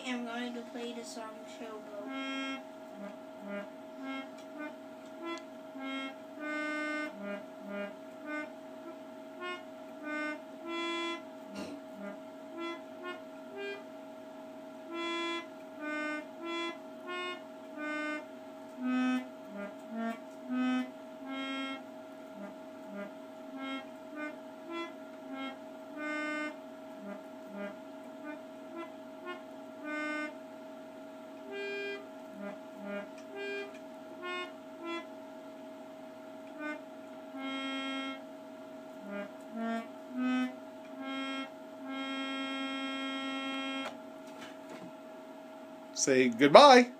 am going to play the song Showboat. Say goodbye.